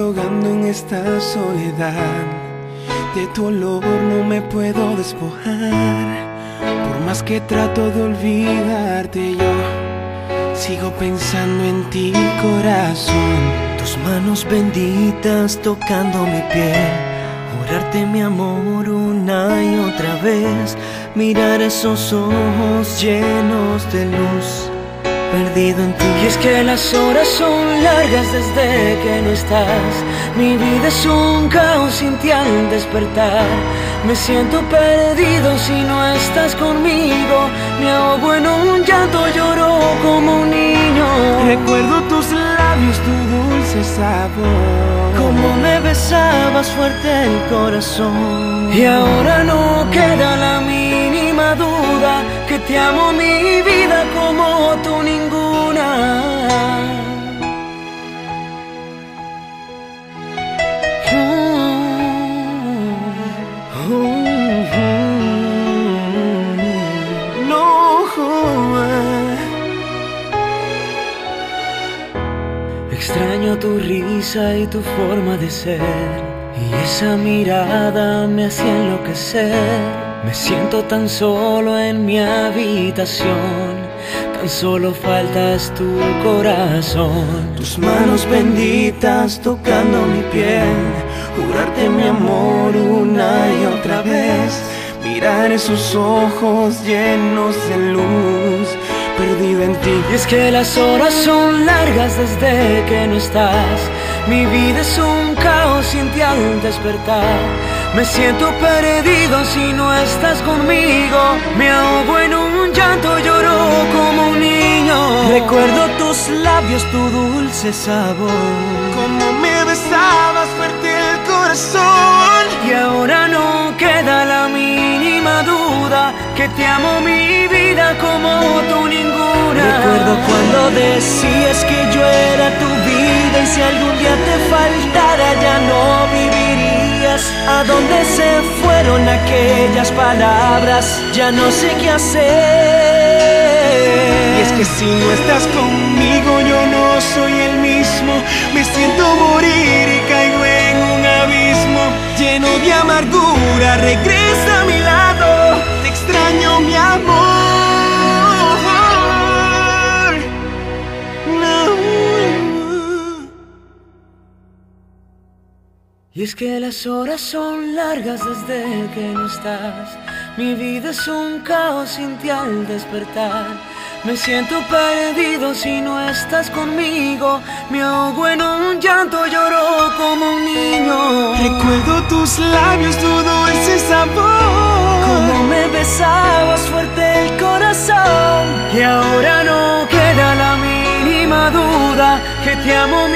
ahogando en esta soledad. De tu olor no me puedo despojar. Por más que trato de olvidarte, yo sigo pensando en ti, corazón. Tus manos benditas tocando mi piel, jurarte mi amor una y otra vez, mirar esos ojos llenos de luz, perdido en ti. Y es que las horas son largas desde que no estás. Mi vida es un caos sin ti al despertar. Me siento perdido si no estás conmigo. Me ahogo en un llanto, lloro como un niño. Recuerdo tus labios, tu dulce sabor, Como me besabas fuerte el corazón. Y ahora no queda la mínima duda que te amo mi vida como tú ninguna. Extraño tu risa y tu forma de ser, y esa mirada me hace enloquecer. Me siento tan solo en mi habitación, tan solo faltas tu corazón. tus manos benditas tocando mi piel, jurarte mi amor una y otra vez, mirar esos ojos llenos de luz, perdido en ti. Y es que las horas son largas desde que no estás. Mi vida es un caos sin ti al despertar. Me siento perdido si no estás conmigo. Me ahogo en un llanto, lloro como un niño. Recuerdo tus labios, tu dulce sabor, Como me besabas fuerte el corazón. Y ahora no queda la mínima duda que te amo mi vida como tú ninguna. recuerdo cuando decías que yo era tu vida, y si algún día te faltara ya no vivirías. ¿A dónde se fueron aquellas palabras? Ya no sé qué hacer. Y es que si no estás conmigo yo no soy el mismo. Me siento morir y caigo en un abismo lleno de amargura. Regresa a mi lado, te extraño mi amor. No. Y es que las horas son largas desde que no estás. Mi vida es un caos sin ti al despertar. Me siento perdido si no estás conmigo. Me ahogo en un llanto, lloro como un niño. Recuerdo tus labios, tu dulce sabor. Como me besabas fuerte el corazón. Y ahora no queda la mínima duda que te amo